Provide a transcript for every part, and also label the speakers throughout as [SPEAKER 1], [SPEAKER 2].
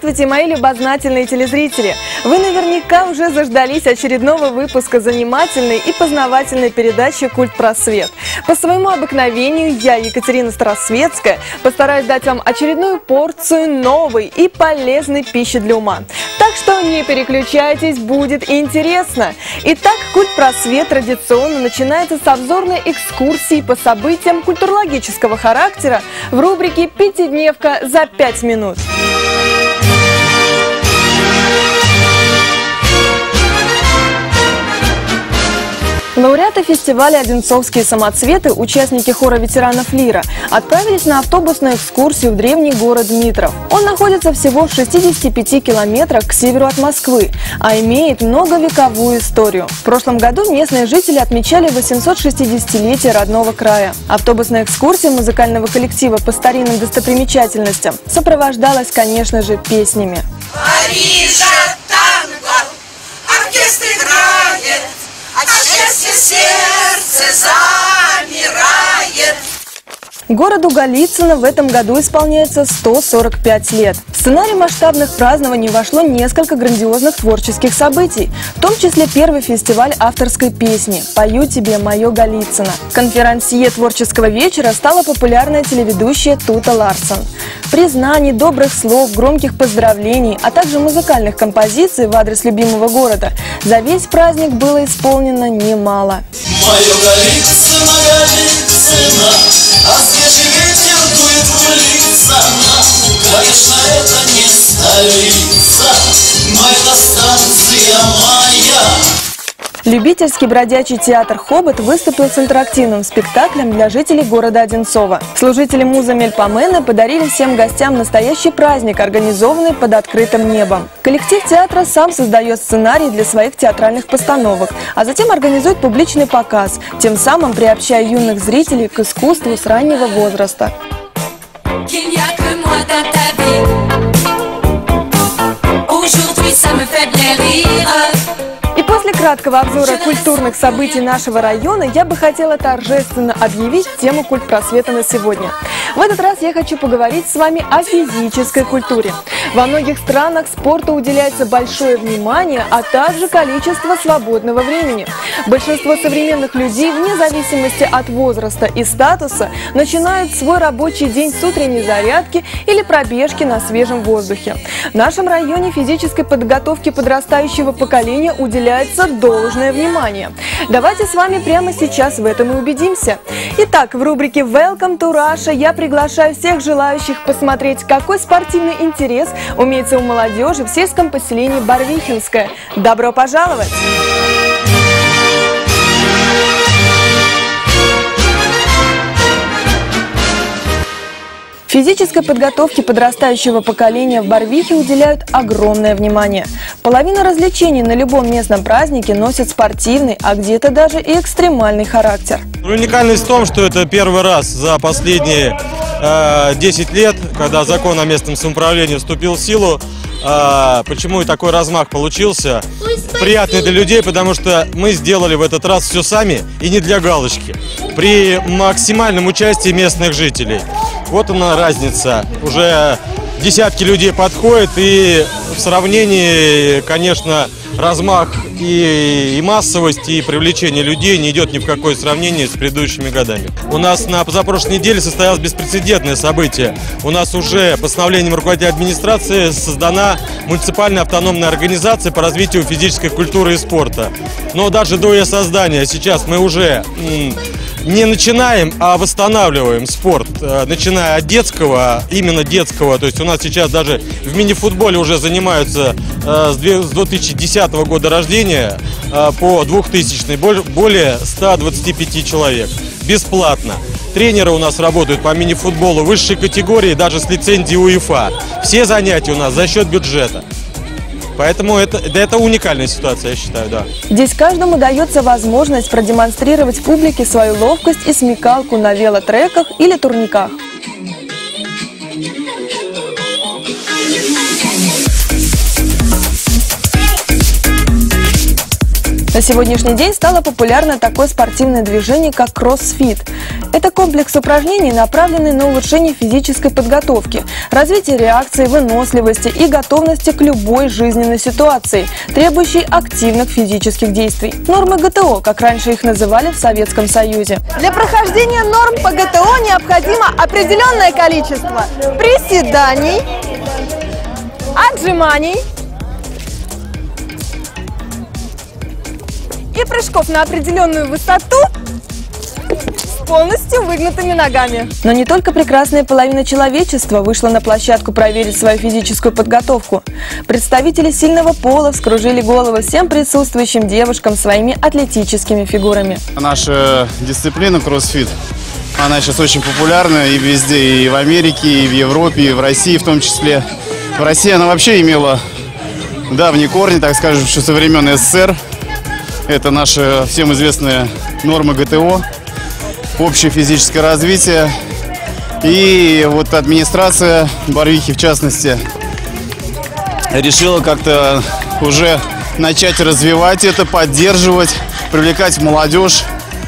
[SPEAKER 1] Здравствуйте, мои любознательные телезрители! Вы наверняка уже заждались очередного выпуска занимательной и познавательной передачи «Культпросвет». По своему обыкновению я, Екатерина Старосветская, постараюсь дать вам очередную порцию новой и полезной пищи для ума. Так что не переключайтесь, будет интересно. Итак, «Культпросвет» традиционно начинается с обзорной экскурсии по событиям культурологического характера в рубрике «Пятидневка за 5 минут». Лауреаты фестиваля «Одинцовские самоцветы», участники хора ветеранов ЛИРа, отправились на автобусную экскурсию в древний город Дмитров. Он находится всего в 65 километрах к северу от Москвы, а имеет многовековую историю. В прошлом году местные жители отмечали 860-летие родного края. Автобусная экскурсия музыкального коллектива по старинным достопримечательностям сопровождалась, конечно же, песнями.
[SPEAKER 2] Парижа танго, оркестр играет, от счастья сердце замирает.
[SPEAKER 1] Городу Голицыно в этом году исполняется 145 лет. В сценарий масштабных празднований вошло несколько грандиозных творческих событий, в том числе первый фестиваль авторской песни «Пою тебе, мое Голицыно». Конферансье творческого вечера стала популярная телеведущая Тута Ларсон. Признаний, добрых слов, громких поздравлений, а также музыкальных композиций в адрес любимого города за весь праздник было исполнено немало.
[SPEAKER 3] Мое Голицыно, Голицыно, а свежий ветер дует в лица. Конечно, это не столица, но это станция моя.
[SPEAKER 1] Любительский бродячий театр «Хобот» выступил с интерактивным спектаклем для жителей города Одинцова. Служители муза Мельпомена подарили всем гостям настоящий праздник, организованный под открытым небом. Коллектив театра сам создает сценарий для своих театральных постановок, а затем организует публичный показ, тем самым приобщая юных зрителей к искусству с раннего возраста. И после краткого обзора культурных событий нашего района я бы хотела торжественно объявить тему культпросвета на сегодня. В этот раз я хочу поговорить с вами о физической культуре. Во многих странах спорту уделяется большое внимание, а также количество свободного времени. Большинство современных людей, вне зависимости от возраста и статуса, начинают свой рабочий день с утренней зарядки или пробежки на свежем воздухе. В нашем районе физической подготовке подрастающего поколения уделяется должное внимание. Давайте с вами прямо сейчас в этом и убедимся. Итак, в рубрике «Welcome to Russia» я приглашаю всех желающих посмотреть, какой спортивный интерес имеется у молодежи в сельском поселении Барвихинское. Добро пожаловать! Физической подготовке подрастающего поколения в Барвихе уделяют огромное внимание. Половина развлечений на любом местном празднике носит спортивный, а где-то даже и экстремальный характер.
[SPEAKER 4] Уникальность в том, что это первый раз за последние 10 лет, когда закон о местном самоуправлении вступил в силу. Почему и такой размах получился? Приятный для людей, потому что мы сделали в этот раз все сами и не для галочки. При максимальном участии местных жителей. Вот она разница. Уже десятки людей подходят, и в сравнении, конечно, размах и массовость, и привлечение людей не идет ни в какое сравнение с предыдущими годами. У нас на позапрошлой неделе состоялось беспрецедентное событие. У нас уже постановлением руководителя администрации создана муниципальная автономная организация по развитию физической культуры и спорта. Но даже до ее создания сейчас мы уже не начинаем, а восстанавливаем спорт, начиная от детского, именно детского. То есть у нас сейчас даже в мини-футболе уже занимаются с 2010 года рождения по 2000 более 125 человек. Бесплатно. Тренеры у нас работают по мини-футболу высшей категории, даже с лицензией УЕФА. Все занятия у нас за счет бюджета. Поэтому это уникальная ситуация, я считаю, да.
[SPEAKER 1] Здесь каждому дается возможность продемонстрировать публике свою ловкость и смекалку на велотреках или турниках. На сегодняшний день стало популярно такое спортивное движение, как кроссфит. Это комплекс упражнений, направленный на улучшение физической подготовки, развитие реакции, выносливости и готовности к любой жизненной ситуации, требующей активных физических действий. Нормы ГТО, как раньше их называли в Советском Союзе. Для прохождения норм по ГТО необходимо определенное количество приседаний, отжиманий и прыжков на определенную высоту с полностью выгнутыми ногами. Но не только прекрасная половина человечества вышла на площадку проверить свою физическую подготовку. Представители сильного пола вскружили головы всем присутствующим девушкам своими атлетическими фигурами.
[SPEAKER 5] Наша дисциплина кроссфит, она сейчас очень популярна и везде, и в Америке, и в Европе, и в России в том числе. В России она вообще имела давние корни, так скажем, еще со времен СССР. Это наши всем известные нормы ГТО, общее физическое развитие. И вот администрация Барвихи, в частности, решила как-то уже начать развивать это, поддерживать, привлекать молодежь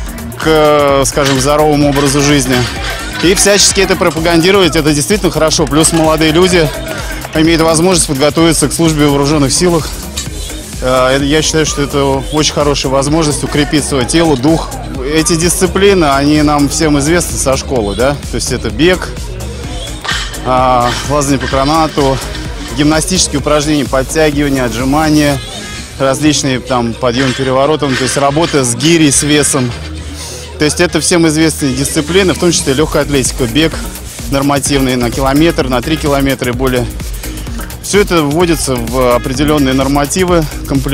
[SPEAKER 5] к, скажем, здоровому образу жизни. И всячески это пропагандировать, это действительно хорошо. Плюс молодые люди имеют возможность подготовиться к службе в вооруженных силах. Я считаю, что это очень хорошая возможность укрепить свое тело, дух. Эти дисциплины, они нам всем известны со школы, да? То есть это бег, лазание по канату, гимнастические упражнения, подтягивания, отжимания, различные там подъем переворотом, то есть работа с гирей, с весом. То есть это всем известные дисциплины, в том числе легкая атлетика, бег нормативный на километр, на 3 километра и более. Все это вводится в определенные нормативы,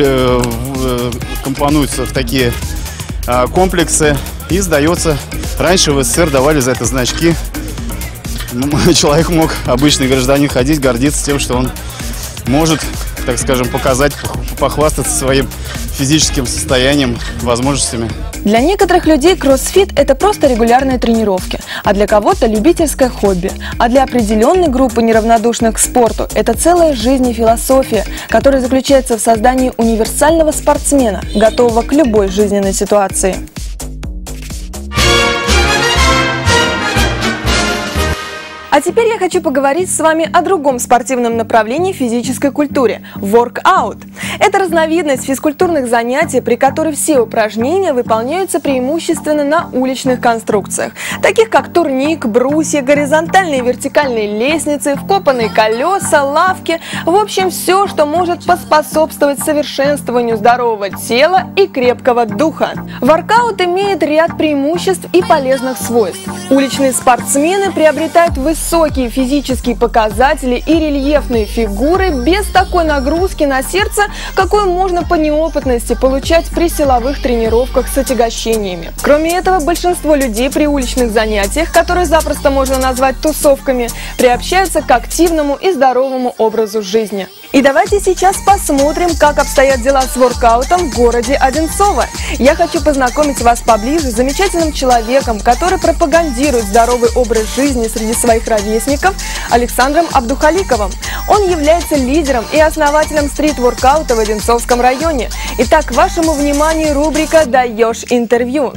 [SPEAKER 5] компонуются в такие комплексы и сдается. Раньше в СССР давали за это значки. Человек мог, обычный гражданин, ходить, гордиться тем, что он может, так скажем, показать, похвастаться своим физическим состоянием, возможностями.
[SPEAKER 1] Для некоторых людей кроссфит – это просто регулярные тренировки, а для кого-то любительское хобби. А для определенной группы неравнодушных к спорту это целая жизнь и философия, которая заключается в создании универсального спортсмена, готового к любой жизненной ситуации. А теперь я хочу поговорить с вами о другом спортивном направлении физической культуре – воркаут. Это разновидность физкультурных занятий, при которой все упражнения выполняются преимущественно на уличных конструкциях, таких как турник, брусья, горизонтальные и вертикальные лестницы, вкопанные колеса, лавки, в общем, все, что может поспособствовать совершенствованию здорового тела и крепкого духа. Воркаут имеет ряд преимуществ и полезных свойств. Уличные спортсмены приобретают высокие физические показатели и рельефные фигуры без такой нагрузки на сердце, какую можно по неопытности получать при силовых тренировках с отягощениями. Кроме этого, большинство людей при уличных занятиях, которые запросто можно назвать тусовками, приобщаются к активному и здоровому образу жизни. И давайте сейчас посмотрим, как обстоят дела с воркаутом в городе Одинцово. Я хочу познакомить вас поближе с замечательным человеком, который пропагандирует здоровый образ жизни среди своих ровесников, Александром Абдухаликовым. Он является лидером и основателем стрит-воркаута в Одинцовском районе. Итак, к вашему вниманию рубрика «Даешь интервью».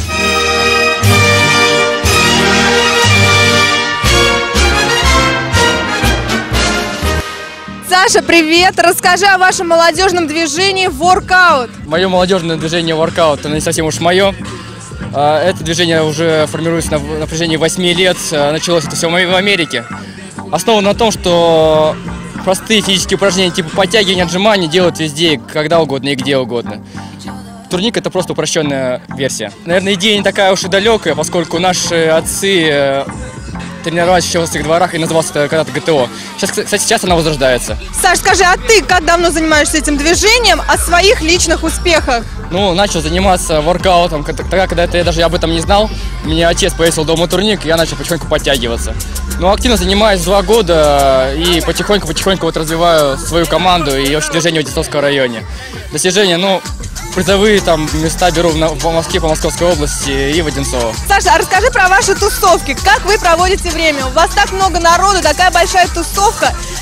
[SPEAKER 1] Саша, привет! Расскажи о вашем молодежном движении воркаут.
[SPEAKER 6] Мое молодежное движение воркаут, оно не совсем уж мое. Это движение уже формируется на протяжении 8 лет. Началось это все в Америке. Основано на том, что простые физические упражнения типа подтягивания, отжимания делают везде, когда угодно и где угодно. Турник – это просто упрощенная версия. Наверное, идея не такая уж и далекая, поскольку наши отцы тренировались еще в своих дворах и назывался это когда-то ГТО. Сейчас она возрождается.
[SPEAKER 1] Саш, скажи, а ты как давно занимаешься этим движением, о своих личных успехах?
[SPEAKER 6] Ну, начал заниматься воркаутом, тогда, когда я даже об этом не знал. Мне отец повесил дома турник, и я начал потихоньку подтягиваться. Ну, активно занимаюсь 2 года и потихоньку вот развиваю свою команду и общее движение в Одинцовском районе. Достижения, ну, призовые там места беру в Москве, по Московской области и в Одинцово.
[SPEAKER 1] Саша, а расскажи про ваши тусовки. Как вы проводите время? У вас так много народу, такая большая тусовка.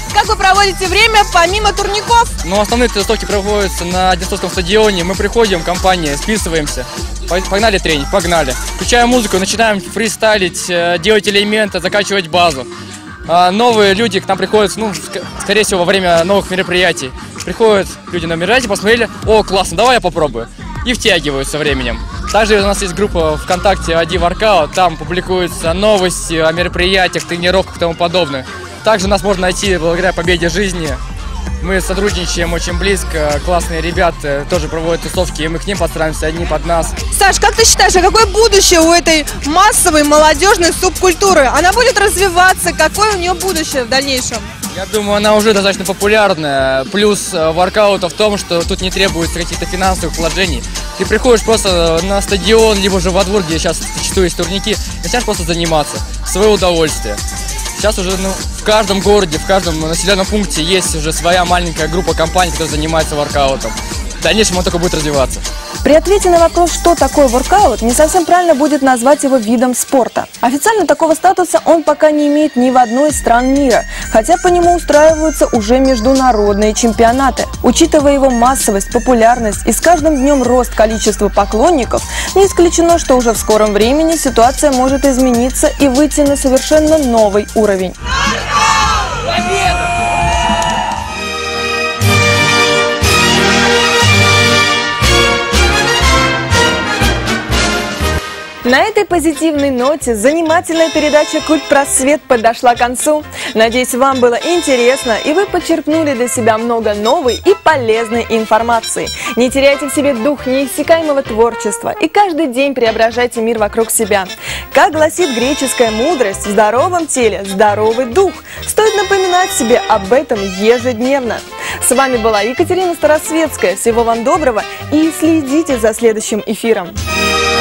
[SPEAKER 1] Как вы проводите время помимо турников?
[SPEAKER 6] Но основные тренировки проводятся на Одинцовском стадионе. Мы приходим, компания, списываемся. Погнали тренинг, погнали. Включаем музыку, начинаем фристайлить, делать элементы, закачивать базу. Новые люди к нам приходят, ну, скорее всего, во время новых мероприятий. Приходят люди на мероприятие, посмотрели, о, классно, давай я попробую. И втягивают со временем. Также у нас есть группа ВКонтакте ID Workout, там публикуются новости о мероприятиях, тренировках и тому подобное. Также нас можно найти благодаря Победе жизни. Мы сотрудничаем очень близко, классные ребята тоже проводят тусовки, и мы к ним подстраиваемся, одни под нас.
[SPEAKER 1] Саш, как ты считаешь, а какое будущее у этой массовой молодежной субкультуры? Она будет развиваться, какое у нее будущее в дальнейшем?
[SPEAKER 6] Я думаю, она уже достаточно популярная. Плюс воркаута в том, что тут не требуется каких-то финансовых вложений. Ты приходишь просто на стадион, либо же во двор, где сейчас зачастую есть турники, и начинаешь просто заниматься в свое удовольствие. Сейчас уже в каждом городе, в каждом населенном пункте есть уже своя маленькая группа компаний, которая занимается воркаутом. В дальнейшем он только будет развиваться.
[SPEAKER 1] При ответе на вопрос, что такое воркаут, не совсем правильно будет назвать его видом спорта. Официально такого статуса он пока не имеет ни в одной из стран мира, хотя по нему устраиваются уже международные чемпионаты. Учитывая его массовость, популярность и с каждым днем рост количества поклонников, не исключено, что уже в скором времени ситуация может измениться и выйти на совершенно новый уровень. На этой позитивной ноте занимательная передача «Культпросвет» подошла к концу. Надеюсь, вам было интересно и вы почерпнули для себя много новой и полезной информации. Не теряйте в себе дух неиссякаемого творчества и каждый день преображайте мир вокруг себя. Как гласит греческая мудрость, в здоровом теле здоровый дух. Стоит напоминать себе об этом ежедневно. С вами была Екатерина Старосветская. Всего вам доброго и следите за следующим эфиром.